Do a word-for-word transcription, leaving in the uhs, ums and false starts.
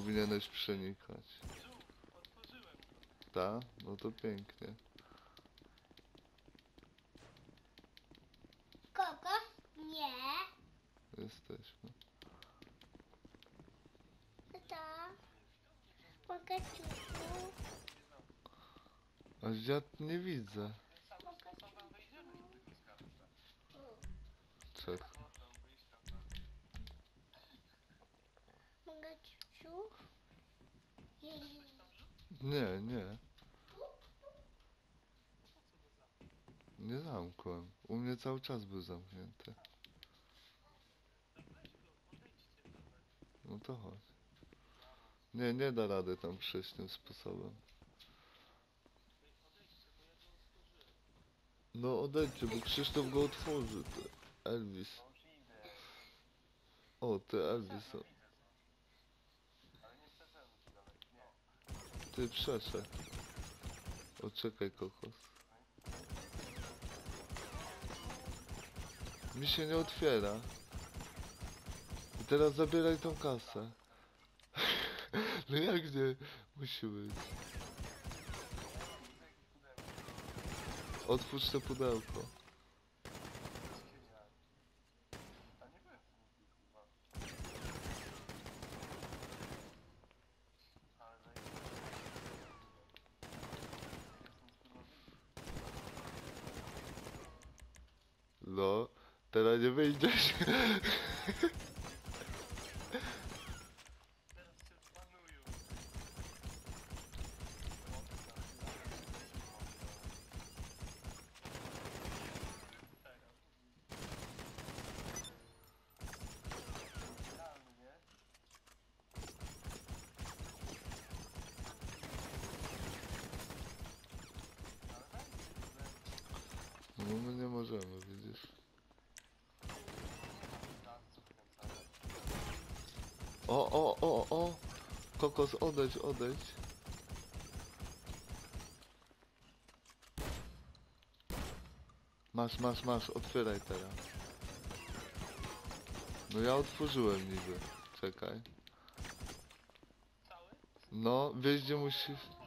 powinieneś przenikać. Ta? No to pięknie. Kokos? Nie. Jesteśmy. To Pokaciuku. A ja nie widzę. Czek. Pokaciuku. Nie, nie. Nie zamkłem. U mnie cały czas był zamknięty. No to chodź. Nie, nie da rady tam przejść tym sposobem. No odejdźcie, bo Krzysztof go otworzy. Ty. Elvis. O, ty Elvis. O. Ty przeszedł. O, czekaj, kokos. Mi się nie otwiera. I teraz zabieraj tą kasę. No jak nie? Musi być. Otwórz to pudełko. No, teraz nie wyjdziesz. No my nie możemy, widzisz. O, o, o, o! Kokos, odejdź, odejdź. Masz, masz, masz, otwieraj teraz. No ja otworzyłem niby. Czekaj. No, wiesz gdzie musisz...